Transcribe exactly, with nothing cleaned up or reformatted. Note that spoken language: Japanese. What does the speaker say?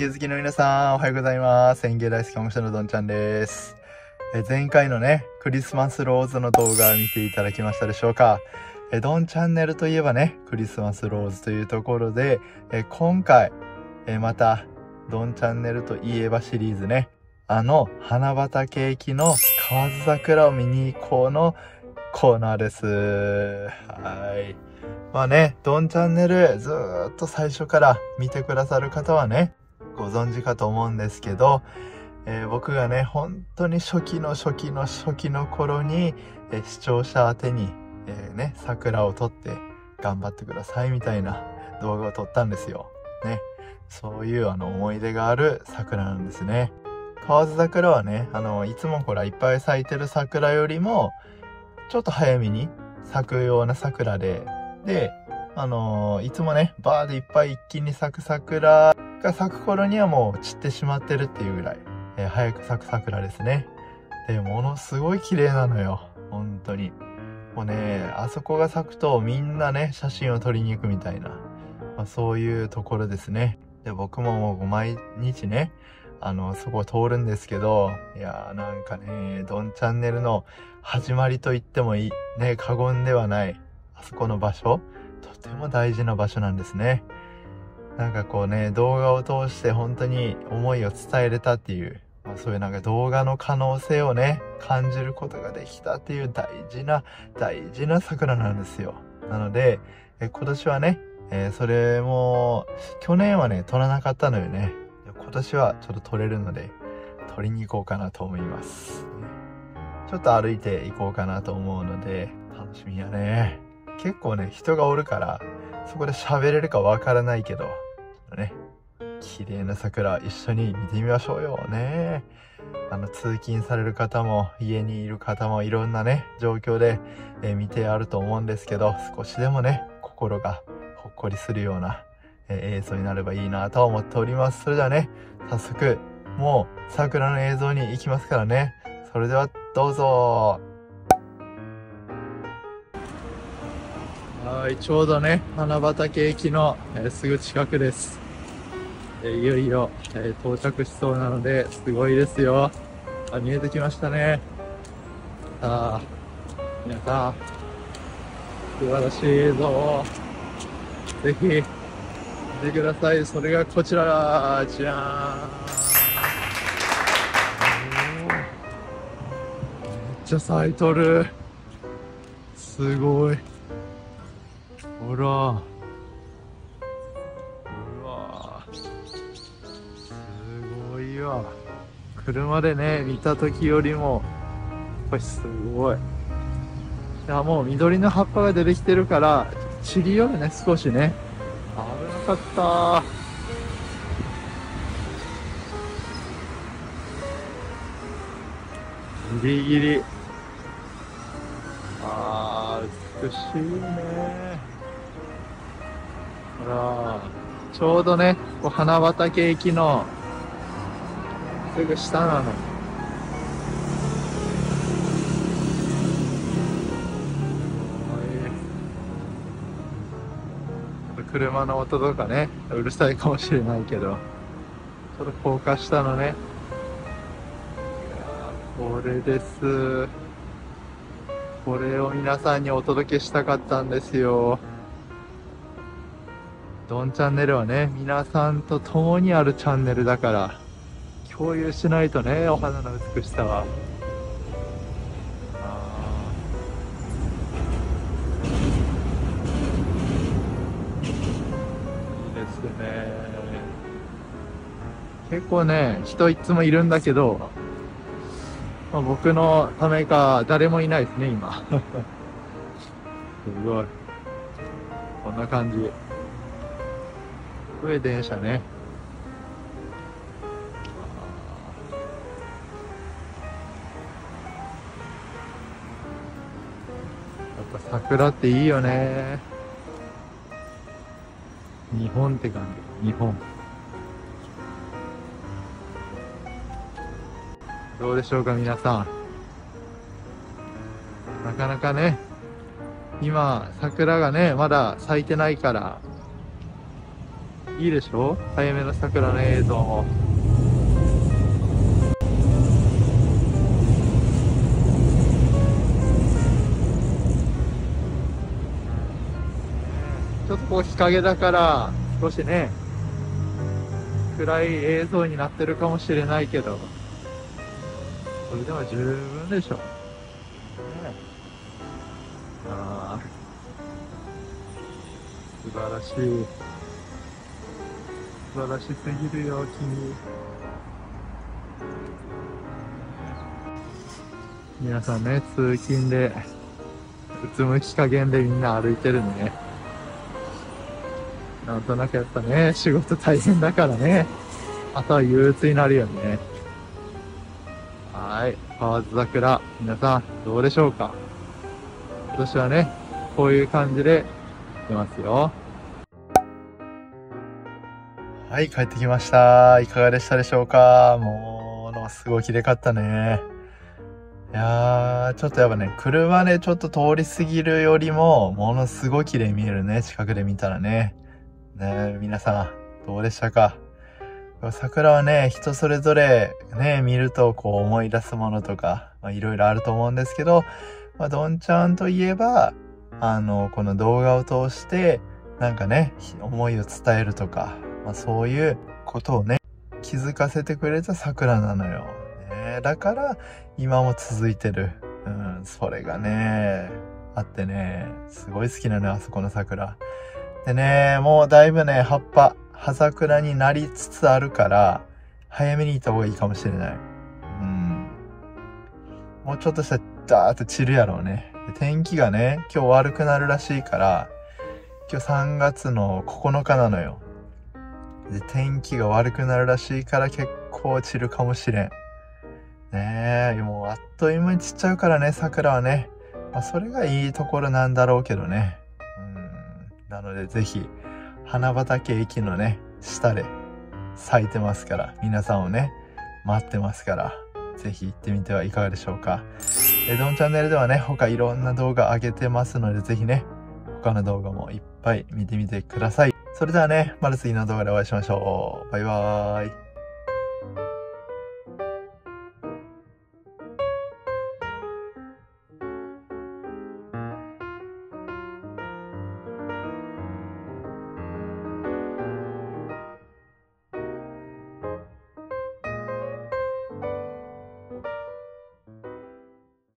芸好きの皆さん、おはようございます。園芸大好き保護者のどんちゃんです。え前回のね、クリスマスローズの動画を見ていただきましたでしょうか。えどんチャンネルといえばね、クリスマスローズというところで、え今回、えまた、どんチャンネルといえばシリーズね、あの花畑駅の河津桜を見に行こうのコーナーです。はい。まあね、どんチャンネルずーっと最初から見てくださる方はね、ご存知かと思うんですけど、えー、僕がね、本当に初期の初期の初期の頃に、えー、視聴者宛てに、えー、ね、桜を撮って頑張ってくださいみたいな動画を撮ったんですよ。ね。そういうあの思い出がある桜なんですね。河津桜はね、あの、いつもほらいっぱい咲いてる桜よりも、ちょっと早めに咲くような桜で、で、あのー、いつもね、バーでいっぱい一気に咲く桜が咲く頃にはもう散ってしまってるっていうぐらい、えー、早く咲く桜ですね。で、ものすごい綺麗なのよ。本当に。もうね、あそこが咲くとみんなね、写真を撮りに行くみたいな、まあ、そういうところですね。で、僕ももう毎日ね、あの、そこを通るんですけど、いやーなんかね、どんチャンネルの始まりと言ってもいい、ね、過言ではない、あそこの場所、とても大事な場所なんですね。なんかこうね、動画を通して本当に思いを伝えれたっていう、まあ、そういうなんか動画の可能性をね、感じることができたっていう大事な、大事な桜なんですよ。なので、え今年はね、えー、それも、去年はね、撮らなかったのよね。今年はちょっと撮れるので、撮りに行こうかなと思います。ちょっと歩いて行こうかなと思うので、楽しみやね。結構ね、人がおるから、そこで喋れるかわからないけど、ね、綺麗な桜一緒に見てみましょうよね。あの、通勤される方も、家にいる方もいろんなね、状況で、えー、見てあると思うんですけど、少しでもね、心がほっこりするような、えー、映像になればいいなと思っております。それではね、早速、もう桜の映像に行きますからね。それではどうぞ。はい、ちょうどね、花畑駅の、えー、すぐ近くです。えー、いよいよ、えー、到着しそうなので、すごいですよ。あ、見えてきましたね。さあ、皆さん、素晴らしい映像を、ぜひ、見てください。それがこちら、じゃーん。めっちゃ咲いとる。すごい。ほら。うわ。すごいわ。車でね、見た時よりも、これすごい。いや、もう緑の葉っぱが出てきてるから、散りよるね、少しね。危なかったー。ギリギリ。あー、美しいね。ほら、ちょうどね、こう花畑駅のすぐ下なの。車の音とかね、うるさいかもしれないけど、ちょっと高架下のね、これです。これを皆さんにお届けしたかったんですよ。どんチャンネルはね、皆さんと共にあるチャンネルだから、共有しないとね、お花の美しさは。ね、結構ね、人いつもいるんだけど、まあ、僕のためか誰もいないですね、今。すごい。こんな感じ。上電車ね。やっぱ桜っていいよね。日本って感じ。日本。どうでしょうか、皆さん。なかなかね、今、桜がね、まだ咲いてないから、 いいでしょ、早めの桜の映像も。ちょっとこう日陰だから少しね暗い映像になってるかもしれないけど、それでも十分でしょ。ね、ああ、素晴らしい。素晴らしすぎるよ、君。皆さんね、通勤で、うつむき加減でみんな歩いてるね。なんとなくやっぱね、仕事大変だからね、朝は憂鬱になるよね。はい。河津桜、皆さん、どうでしょうか。今年はね、こういう感じで出ますよ。はい、帰ってきました。いかがでしたでしょうか。もう、すごい綺麗かったね。いやー、ちょっとやっぱね、車でちょっと通り過ぎるよりも、ものすごい綺麗に見えるね。近くで見たらね。ね、皆さん、どうでしたか。桜はね、人それぞれね、見るとこう思い出すものとか、まあいろいろあると思うんですけど、まあ、どんちゃんといえば、あの、この動画を通して、なんかね、思いを伝えるとか、まあそういうことをね、気づかせてくれた桜なのよ。ね、だから、今も続いてる。うん、それがね、あってね、すごい好きなのよ、あそこの桜。でね、もうだいぶね、葉っぱ、葉桜になりつつあるから、早めに行った方がいいかもしれない。うん。もうちょっとしたら、ダーッと散るやろうね。で天気がね、今日悪くなるらしいから、今日さんがつのここのかなのよ。で、天気が悪くなるらしいから結構散るかもしれん。ねえ、もうあっという間に散っちゃうからね、桜はね。まあ、それがいいところなんだろうけどね。うん。なのでぜひ、花畑駅のね、下で咲いてますから、皆さんをね、待ってますから、ぜひ行ってみてはいかがでしょうか。えどんチャンネルではね、他いろんな動画上げてますので、ぜひね、他の動画もいっぱい見てみてください。それではね、また次の動画でお会いしましょう。バイバーイ。